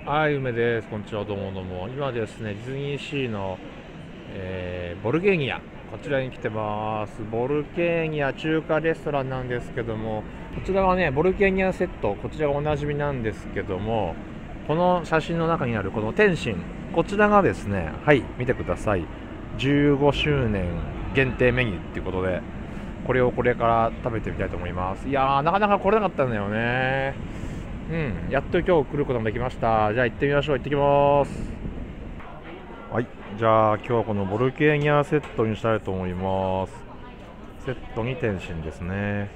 はい、梅です。こんにちは、どうもどうも。今ですね、ディズニーシーの、ボルゲーニア、こちらに来てます。ボルゲーニア中華レストランなんですけども、こちらはね、ボルゲーニアセット、こちらがおなじみなんですけども、この写真の中にあるこの天津、こちらがですね、はい、見てください。15周年限定メニューっていうことで、これをこれから食べてみたいと思います。いやー、なかなか来れなかったんだよね。やっと今日来ることもできました。じゃあ行ってみましょう。行ってきます。はい、じゃあ今日はこのボルケーニャセットにしたいと思います。セットに天津ですね。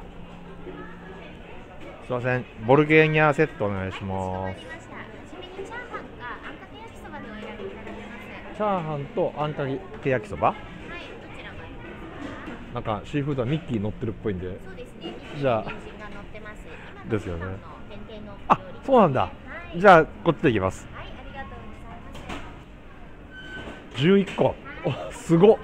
すいません、ボルケーニャセットお願いします。チャーハンとあんかけ焼きそば。なんかシーフードはミッキー乗ってるっぽいんで。じゃあですよね。あ、そうなんだ。じゃあこっちでいきます。11個。お、すごっ。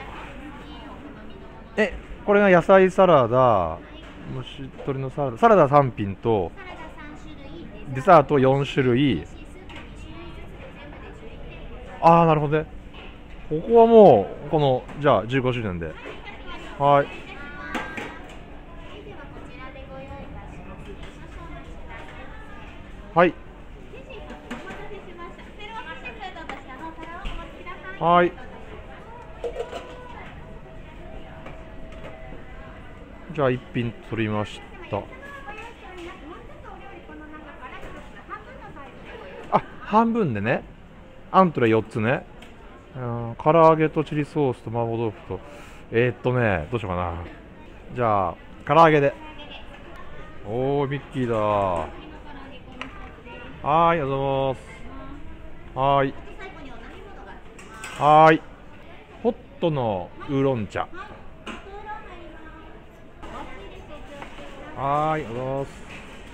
これが野菜サラダ、蒸し鶏のサラダ3品とデザート4種類。ああ、なるほどね。ここはもうこのじゃあ15周年で、はい。はい。はい。じゃあ1品取りました。あ、半分でね。アントレ4つね。唐揚げとチリソースと麻婆豆腐とどうしようかな。じゃあ唐揚げで。おー、ミッキーだ。はーい、ありがとうございます。はーい。はーい。ホットのウーロン茶。はーい、ありがとうございます。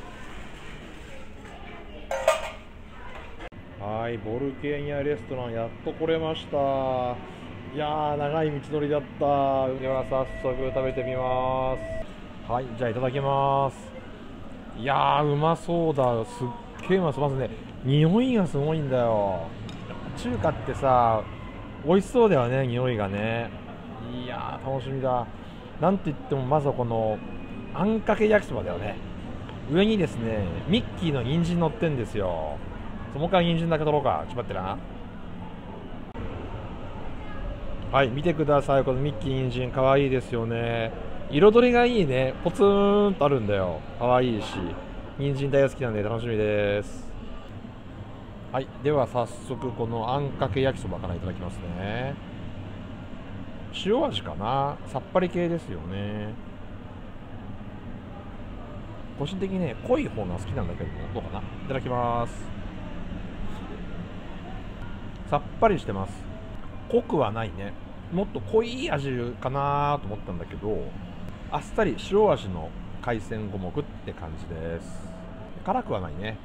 はい、ボルケーニャレストランやっと来れました。いやー、長い道のりだった。では早速食べてみます。はい、じゃあいただきます。いやー、うまそうだ。すっげーうまそう。まずね、匂いがすごいんだよ。中華ってさ、美味しそうだよね、匂いがね。いやー、楽しみだ。なんといってもまずはこのあんかけ焼きそばだよね。上にですね、ミッキーの人参乗ってんですよ。もう一回人参だけ取ろうか。ちょっと待ってな。はい、見てください。このミッキー人参かわいいですよね。彩りがいいね。ポツンとあるんだよ。かわいいし、人参大好きなんで楽しみです。はい、では早速このあんかけ焼きそばからいただきますね。塩味かな。さっぱり系ですよね。個人的にね、濃い方が好きなんだけども、どうかな。いただきます。さっぱりしてます。濃くはないね。もっと濃い味かなと思ったんだけど、あっさり塩味の海鮮五目って感じです。辛くはないね。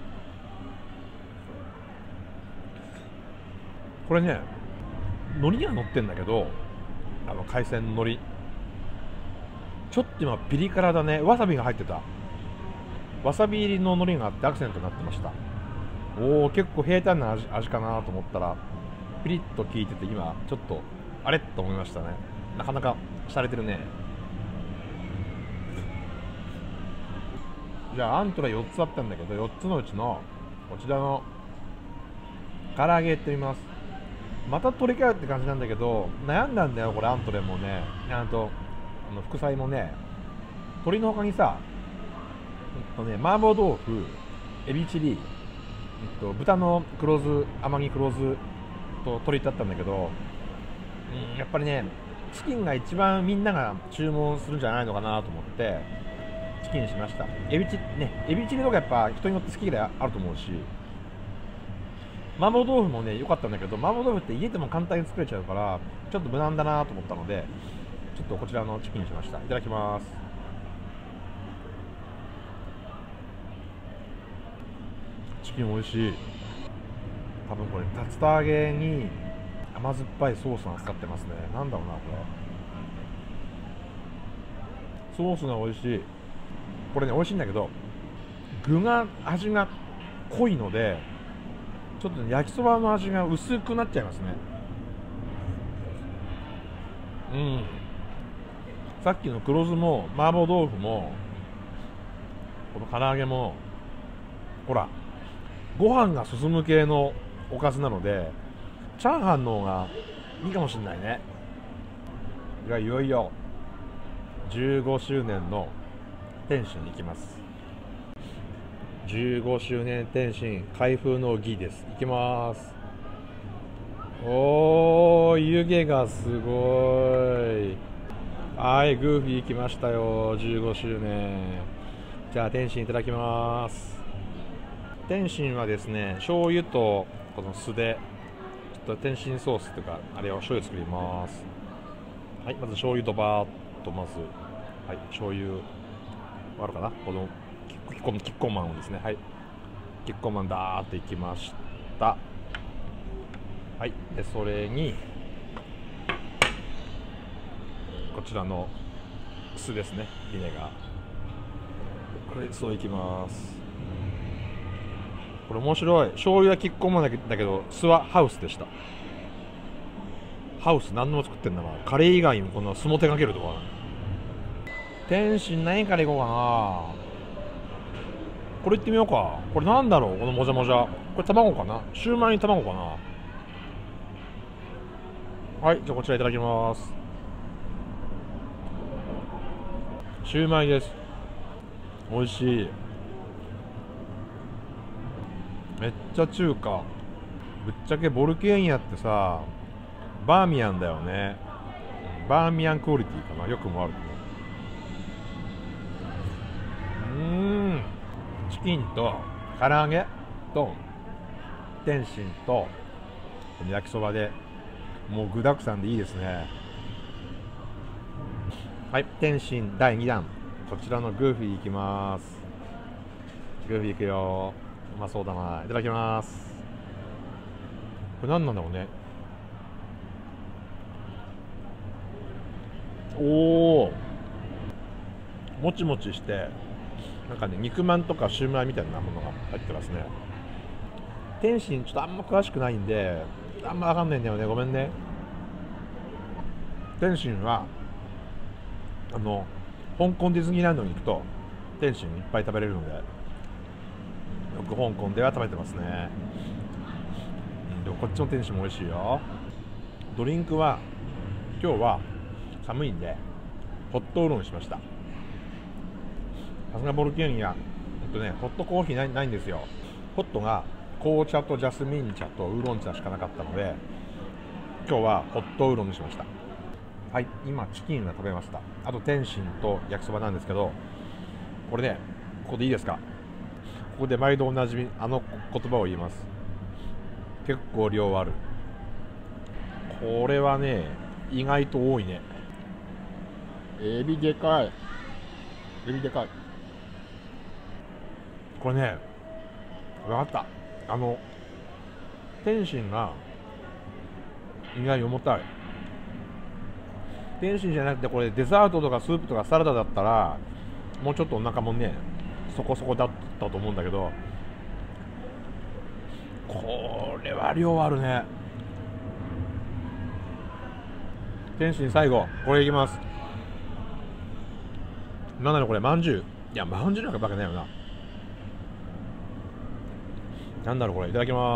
これね、海苔が乗ってんだけど、海鮮の海苔ちょっと今ピリ辛だね。わさびが入ってた。わさび入りの海苔があってアクセントになってました。おお、結構平坦な味かなと思ったらピリッと効いてて、今ちょっとあれと思いましたね。なかなか洒落てるね。じゃあアントラ4つあったんだけど、4つのうちのこちらの唐揚げいってみます。また取り替えって感じなんだけど、悩んだんだよこれ。アントレもね、副菜もね、鶏の他にさ、麻婆豆腐、エビチリ、豚の黒酢、甘木黒酢と鶏だったんだけど、やっぱりね、チキンが一番みんなが注文するんじゃないのかなと思ってチキンにしました。エビチリとかやっぱ人によって好き嫌いあると思うし、麻婆豆腐もね良かったんだけど、麻婆豆腐って家でも簡単に作れちゃうからちょっと無難だなと思ったので、ちょっとこちらのチキンにしました。いただきます。チキン美味しい。多分これ竜田揚げに甘酸っぱいソースがかかってますね。なんだろうなこれ。ソースが美味しい。これね美味しいんだけど、味が濃いのでちょっと、ね、焼きそばの味が薄くなっちゃいますね。うん。さっきの黒酢も麻婆豆腐もこの唐揚げもほらご飯が進む系のおかずなのでチャーハンの方がいいかもしれないね。がいよいよ15周年の天津に行きます。15周年天津開封の儀です。行きます。おー、湯気がすごい。はい、グーフィー来ましたよ。15周年。じゃあ天津いただきます。天津はですね、醤油とこの酢でちょっと天津ソースというかあれを醤油作ります。はい、まず醤油とバーっとまず、はい、醤油あるかな、このキッコーマンをですね、はい、キッコーマンダーっていきました。はい、でそれにこちらの酢ですね、ビネガー、これそういきます。これ面白い。醤油はキッコーマンだけど酢はハウスでした。ハウス何の作ってんだろう。カレー以外にもこの酢も手かけるとか。天津何からいこうかな。これいってみようか。これなんだろう、このもじゃもじゃ。これ卵かな、シューマイに卵かな。はい、じゃあこちらいただきます。シューマイです。美味しい。めっちゃ中華。ぶっちゃけボルケーニャってさ、バーミヤンだよね。バーミヤンクオリティかな、よくもあるチキンと唐揚げと天津と焼きそばでもう具だくさんでいいですね。はい、天津第2弾、こちらのグーフィーいきます。グーフィーいくよ。うまそうだな。いただきます。これ何なんだろうね。おお、もちもちしてなんかね、肉まんとかシューマイみたいなものが入ってますね。天津ちょっとあんま詳しくないんであんま分かんないんだよね、ごめんね。天津は香港ディズニーランドに行くと天津いっぱい食べれるのでよく香港では食べてますね。でもこっちの天津も美味しいよ。ドリンクは今日は寒いんでホットウーロンにしました。さすがボルケーニャ、ホットコーヒーないんですよ。ホットが紅茶とジャスミン茶とウーロン茶しかなかったので今日はホットウーロンにしました。はい、今チキンが食べました。あと天津と焼きそばなんですけど、これね、ここでいいですか。ここで毎度おなじみ言葉を言います。結構量ある。これはね、意外と多いね。エビでかい。エビでかい。これね、分かった。天津が意外に重たい。天津じゃなくてこれデザートとかスープとかサラダだったらもうちょっとお腹もねそこそこだったと思うんだけど、これは量あるね。天津最後これいきます。なんだろうこれ、まんじゅう。いや、まんじゅうなんかバカないよな。なんだろうこれ、いただきます。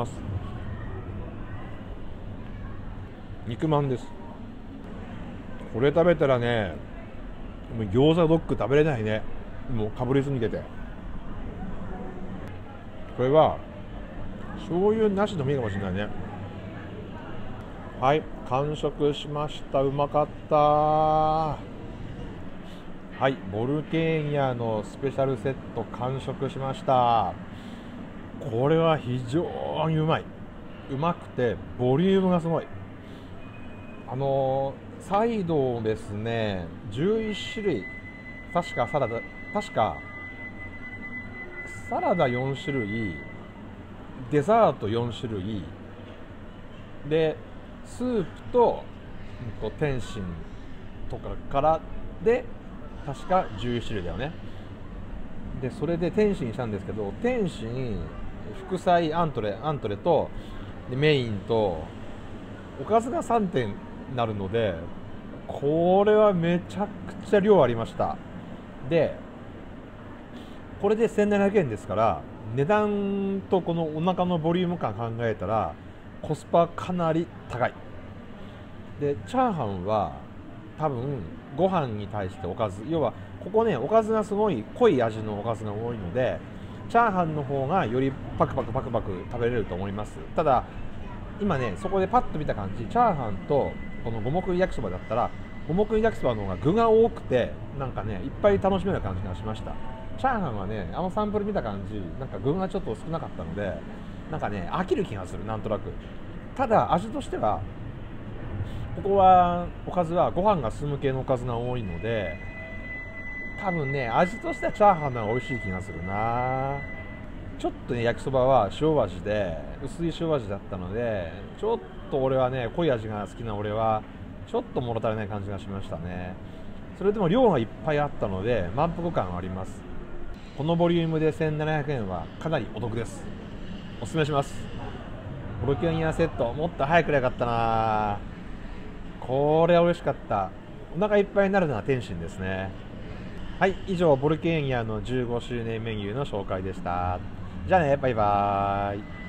肉まんです。これ食べたらね、もう餃子ドッグ食べれないね。もうかぶりすぎてて。これは醤油なしでもいいかもしれないね。はい、完食しました。うまかった。はい、ボルケーニャのスペシャルセット完食しました。これは非常にうまい。うまくてボリュームがすごい。サイドですね、11種類、確かサラダ4種類、デザート4種類で、スープと天津とかからで確か11種類だよね。でそれで天津したんですけど、天津副菜アントレとでメインとおかずが3点になるので、これはめちゃくちゃ量ありました。でこれで1700円ですから、値段とこのお腹のボリューム感考えたらコスパかなり高い。でチャーハンは多分ご飯に対しておかず、要はここね、おかずがすごい濃い味のおかずが多いので、チャーハンの方がよりパクパクパクパク食べれると思います。ただ今ね、そこでパッと見た感じ、チャーハンとこの五目焼きそばだったら、五目焼きそばの方が具が多くて、なんかねいっぱい楽しめる感じがしました。チャーハンはね、あのサンプル見た感じ、なんか具がちょっと少なかったので、なんかね飽きる気がする、なんとなく。ただ味としては、ここはおかずはご飯が進む系のおかずが多いので、多分ね味としてはチャーハンの方が美味しい気がするな。ちょっとね焼きそばは塩味で薄い塩味だったので、ちょっと俺はね濃い味が好きな俺はちょっと物足りない感じがしましたね。それでも量がいっぱいあったので満腹感はあります。このボリュームで1700円はかなりお得です。おすすめします。ボルケニアセットもっと早くやりゃよかったな。これは美味しかった。お腹いっぱいになるのは天津ですね。はい、以上ボルケニアの15周年メニューの紹介でした。じゃあね、バイバーイ。